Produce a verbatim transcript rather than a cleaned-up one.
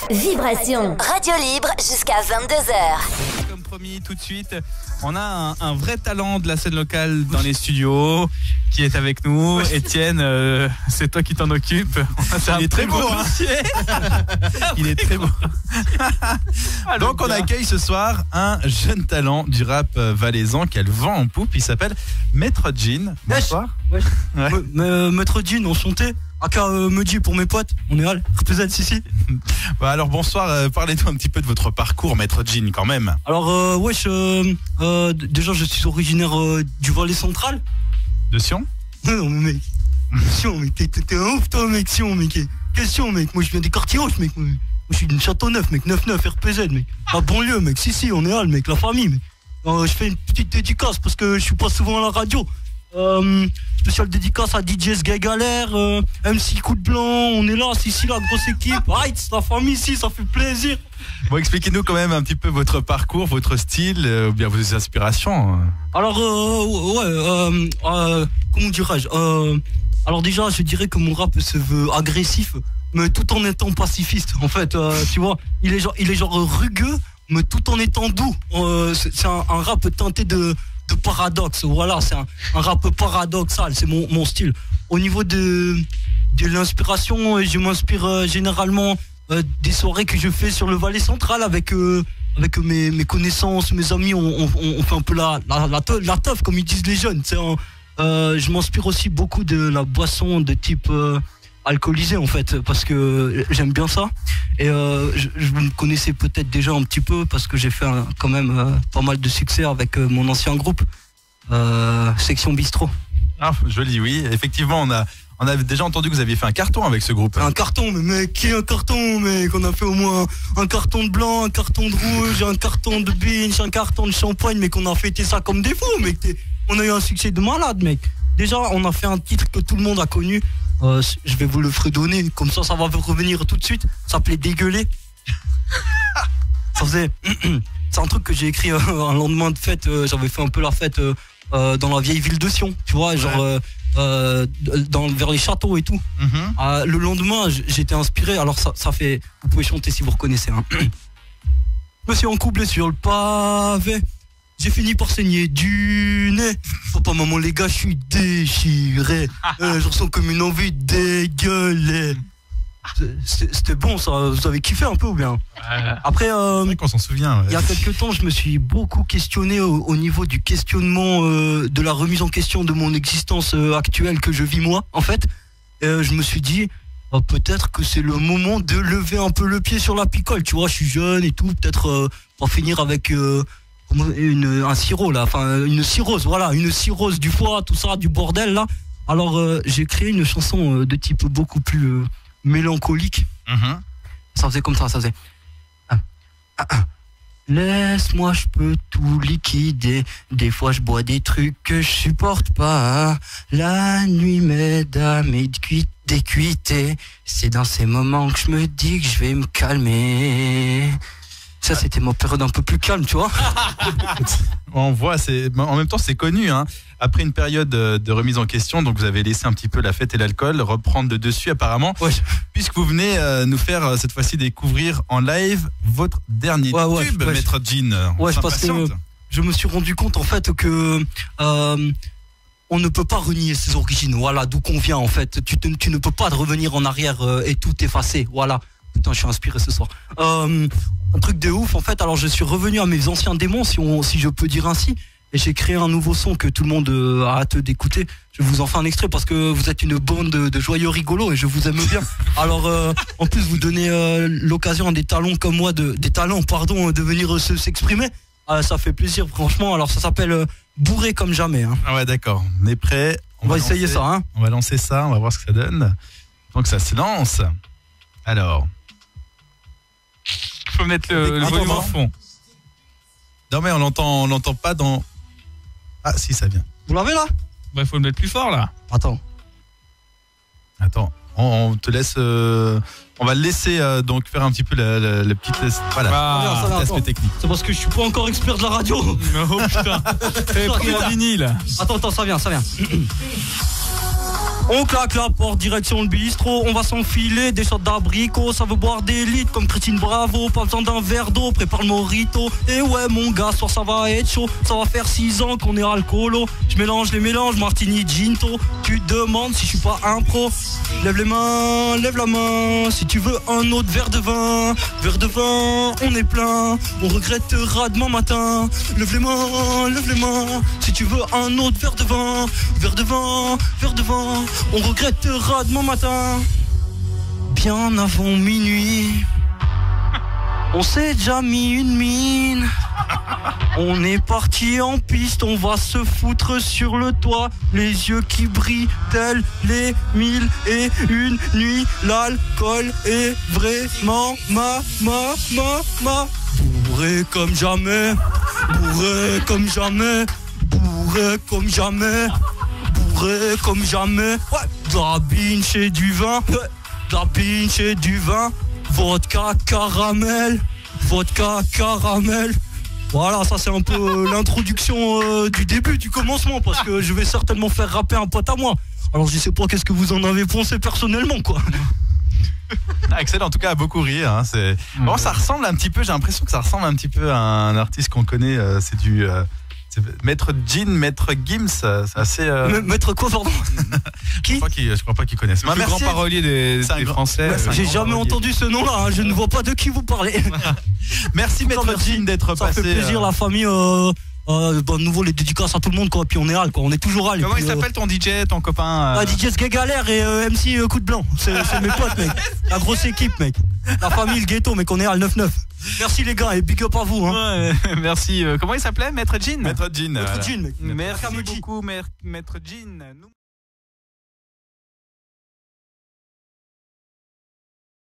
Vibration. Radio libre jusqu'à vingt-deux heures. Comme promis, tout de suite, on a un, un vrai talent de la scène locale dans les studios qui est avec nous. Étienne, euh, c'est toi qui t'en occupes. Il est très beau, hein. Il est très beau. Donc on accueille ce soir un jeune talent du rap valaisan qui a le vent en poupe. Il s'appelle Maître Jean. Bonsoir. Ouais. Ouais. Ouais. Maître Jean, enchanté. Aka euh, Meudi pour mes potes, on est là, représente ici. Bah alors bonsoir, euh, parlez-nous un petit peu de votre parcours, Maître Jean, quand même. Alors euh, wesh, euh, euh, déjà je suis originaire euh, du Valais central. De Sion? Non mais mec, Sion mec, t'es, t'es un ouf toi mec, Sion mec. Question mec, moi je viens des quartiers roches mec, moi je suis d'une Châteauneuf mec, neuf neuf R P Z mec. La banlieue mec, si si on est là mec, la famille mec. Euh, je fais une petite dédicace parce que je suis pas souvent à la radio. Euh, spécial dédicace à D J Sgay Galère, euh, M C Coup de Blanc, on est là, c'est ici la grosse équipe. Aïe, c'est la famille ici, ça fait plaisir. Bon, expliquez-nous quand même un petit peu votre parcours, votre style, euh, ou bien vos inspirations. Alors, euh, ouais, euh, euh, comment dirais-je euh, Alors déjà, je dirais que mon rap se veut agressif, mais tout en étant pacifiste. En fait, euh, tu vois, il est genre, il est genre rugueux, mais tout en étant doux. Euh, c'est, c'est un, un rap teinté de de paradoxe, voilà, c'est un, un rap paradoxal, c'est mon, mon style. Au niveau de, de l'inspiration, je m'inspire euh, généralement euh, des soirées que je fais sur le Valais central avec, euh, avec mes, mes connaissances, mes amis, on, on, on fait un peu la, la, la, teuf, la teuf, comme ils disent les jeunes. C'est un, euh, je m'inspire aussi beaucoup de la boisson de type euh, alcoolisé en fait, parce que j'aime bien ça. Et euh, je, je vous me connaissez peut-être déjà un petit peu parce que j'ai fait un, quand même euh, pas mal de succès avec euh, mon ancien groupe, euh, Section Bistrot. Ah, joli, oui. Effectivement, on a, on a déjà entendu que vous aviez fait un carton avec ce groupe. Un carton, mais mec, qui est un carton, mec? On a fait au moins un, un carton de blanc, un carton de rouge, un carton de binge, un carton de champagne, mais qu'on a fêté ça comme des fous, mec. On a eu un succès de malade, mec. Déjà, on a fait un titre que tout le monde a connu. Euh, je vais vous le fredonner, comme ça, ça va revenir tout de suite. Ça s'appelait Dégueuler. Ça faisait. C'est un truc que j'ai écrit euh, un lendemain de fête. Euh, j'avais fait un peu la fête euh, euh, dans la vieille ville de Sion, tu vois, genre euh, euh, dans, vers les châteaux et tout. Mm-hmm. Euh, le lendemain, j'étais inspiré. Alors, ça, ça fait. Vous pouvez chanter si vous reconnaissez. Hein. Je me suis encoublé sur le pavé. J'ai fini par saigner du nez. Papa, maman, les gars, je suis déchiré. euh, je ressens comme une envie de dégueuler. C'était, c'était bon, ça. Vous avez kiffé un peu ou bien? Après, euh, c'est vrai qu'on s'en souvient. Ouais. Il y a quelques temps, je me suis beaucoup questionné au, au niveau du questionnement, euh, de la remise en question de mon existence euh, actuelle que je vis moi, en fait. Euh, je me suis dit, oh, peut-être que c'est le moment de lever un peu le pied sur la picole. Tu vois, je suis jeune et tout. Peut-être euh, pour finir avec... Euh, Une, un sirop là, enfin une cirrhose, voilà, une cirrhose du foie, tout ça, du bordel là. Alors euh, j'ai créé une chanson euh, de type beaucoup plus euh, mélancolique. Mm-hmm. Ça faisait comme ça, ça faisait. Ah, ah, ah. Laisse-moi, je peux tout liquider. Des fois je bois des trucs que je supporte pas. La nuit m'aide à m'écuiter. C'est dans ces moments que je me dis que je vais me calmer. Ça, c'était ma période un peu plus calme, tu vois. On voit, c'est, en même temps, c'est connu. Hein. Après une période de remise en question, donc vous avez laissé un petit peu la fête et l'alcool reprendre de dessus, apparemment. Ouais. Puisque vous venez euh, nous faire euh, cette fois-ci découvrir en live votre dernier ouais, ouais, tube, ouais, Maître Jean. Ouais, je parce que je me suis rendu compte en fait que euh, on ne peut pas renier ses origines. Voilà, d'où qu'on vient en fait. Tu, te, tu ne peux pas revenir en arrière euh, et tout effacer. Voilà. Putain, je suis inspiré ce soir. Euh, un truc de ouf, en fait. Alors, je suis revenu à mes anciens démons, si, on, si je peux dire ainsi. Et j'ai créé un nouveau son que tout le monde euh, a hâte d'écouter. Je vous en fais un extrait parce que vous êtes une bande de, de joyeux rigolos et je vous aime bien. Alors, euh, en plus, vous donnez euh, l'occasion à des talents comme moi, de, des talents, pardon, de venir euh, s'exprimer. Euh, ça fait plaisir, franchement. Alors, ça s'appelle euh, Bourré comme jamais. Hein. Ah ouais, d'accord. On est prêt. On, on va, va essayer lancer, ça. Hein. On va lancer ça, on va voir ce que ça donne. Donc, ça se lance. Alors... Il faut mettre le, le volume en fond. Non mais on l'entend, on l'entend pas dans... Ah si, ça vient. Vous l'avez là? Bah il faut le mettre plus fort là. Attends. Attends, on, on te laisse... Euh, on va le laisser euh, donc faire un petit peu le, le, le petit test. Voilà, ah, petit aspect technique. C'est parce que je suis pas encore expert de la radio. Oh putain, t'avais pris un vinyle. Attends, attends, ça vient, ça vient. On claque la porte, direction le bistrot. On va s'enfiler des shots d'abricot. Ça veut boire des litres comme Christine Bravo. Pas besoin d'un verre d'eau, prépare le mojito. Et ouais mon gars, soir ça va être chaud. Ça va faire six ans qu'on est alcoolo. Je mélange les mélanges, martini, ginto. Tu te demandes si je suis pas un pro. Lève les mains, lève la main. Si tu veux un autre verre de vin. Verre de vin, on est plein. On regrettera demain matin. Lève les mains, lève les mains. Si tu veux un autre verre de vin. Verre de vin, verre de vin. On regrettera demain matin. Bien avant minuit. On s'est déjà mis une mine. On est parti en piste, on va se foutre sur le toit. Les yeux qui brillent tels les mille et une nuits. L'alcool est vraiment ma, ma, ma, ma. Bourré comme jamais, bourré comme jamais, bourré comme jamais, bourré comme jamais. Ouais, de la binge et du vin, ouais, de la binge et du vin. Vodka caramel, vodka caramel. Voilà, ça c'est un peu l'introduction euh, du début, du commencement, parce que je vais certainement faire rapper un pote à moi. Alors je sais pas qu'est-ce que vous en avez pensé personnellement, quoi. Axel en tout cas a beaucoup ri, hein. C'est... Bon, ça ressemble un petit peu, j'ai l'impression que ça ressemble un petit peu à un artiste qu'on connaît, euh, c'est du... Euh... Maître Jean, Maître Gims, c'est assez. Euh... Maître quoi, pardon? Qui? Je crois, qu'il, je crois pas qu'ils connaissent. Le plus grand parolier des, des grand... Français. Ouais, j'ai jamais parolier. entendu ce nom-là. Hein. Je ne vois pas de qui vous parlez. Merci Maître Jean d'être ça passé. Ça fait plaisir, euh... la famille. Euh... Euh, bon, nouveau les dédicaces à tout le monde, quoi. Puis on est hal, quoi. On est toujours hal. Comment puis, il s'appelle euh... ton D J, ton copain? euh... ah, D J Sgay Galère et euh, M C euh, Coup de Blanc. C'est, c'est mes potes, mec. La grosse équipe, mec. La famille, le ghetto, mec. On est hal neuf neuf. Merci les gars et big up à vous. Hein. Ouais, merci. Comment il s'appelait, Maître Jean? Maître Jean. Maître Jean, mec. Merci beaucoup, Maître Jean.